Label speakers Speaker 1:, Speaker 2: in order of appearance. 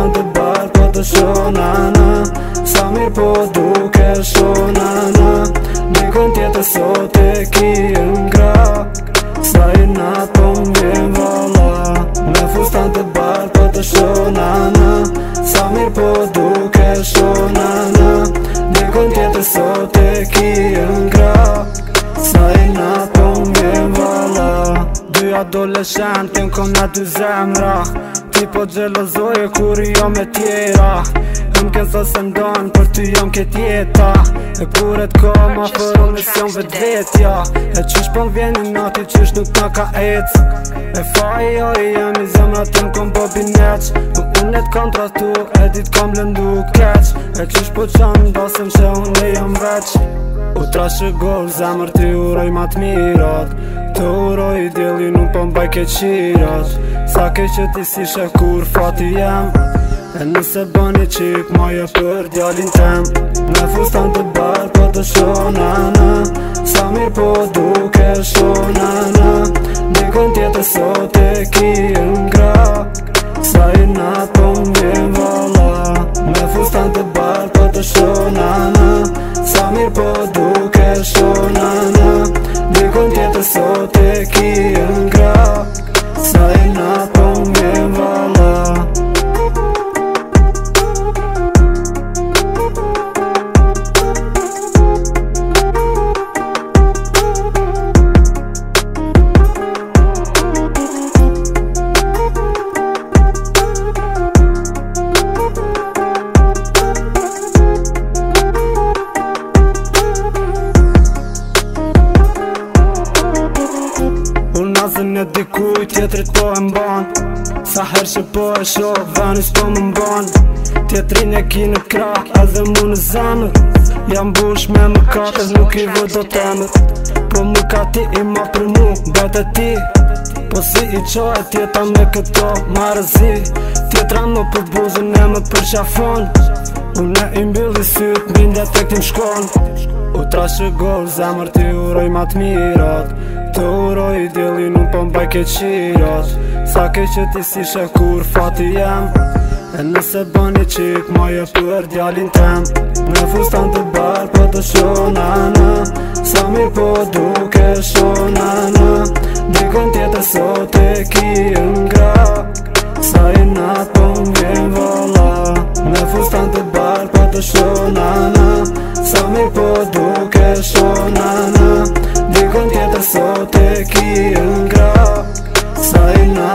Speaker 1: fustan të barë po të shonana. Sa mirë po duke shonana. Dikon tjetër sot e ki ngra. Sa i nat po m'vjen valla. Me fustan të barë po të shonana. Sa mirë po duke shonana. Dikon tjetër sot e ki ngra. Sa i nat po m'vjen valla. Dy adoleshent jem kom na dy zemra. Ti po gjelozoje kur jo me tjera. M'ken sa se ndonë për ty jom ket jeta. E kur e t'ka ma për unë s'jom vet vetja. E qysh po m'vjen i nati qysh nuk na ka ec. E faj jo i jem i zemra tem kom bobi neq. Unë e t'kam trastu e dit kom lëndu keq. E qysh po qam ndasem që unë e jam veq. U trashë gol zemër ti uroj ma t'mirat. Të uroj djeli nuk po m'baj keqirat. Sa ke që ti si shef kur fati jem. E nëse bani qik ma je për djalin tem. Me fustan të barë po të shonana. Sa mirë po duke shonana. Dikon tjetër sot e ki ngra. Sa i nat po m'vjen valla. Me fustan të barë po të shonana. Sa mirë po duke shonana. Dikon tjetër sot e ki ngra. Sa i nat po m'vjen valla. Nazën e dikuj tjetrit po e mban. Sa her që po e shoh venis po më mban. Tjetrin e ki në krak edhe mu në zemër. Jam bush me më katër nuk i vë do temër. Po më ka ti i ma për mu bet e ti. Po si i qoj tjeta me këto marëzi. Tjetra më për buzën e më për qafon. Unë e imbylli syt bindja tek t'im shkon. U trashë gol zemër ti uroj ma t'mirat. Të uroj djeli nuk po m'baj keqirat. Sa ke që ti si shef kur fati jem. E nëse bani qik ma je për djalin tem. Me fustan të barë po të shonana. Sa mirë po duke shonana. Dikon tjetër sot e ki ngra. Sa i nat po m'vjen valla. Me fustan të barë po të shonana. Sa mirë po duke shonana. Dikon tjetër sot e ki ngra. Sa i nat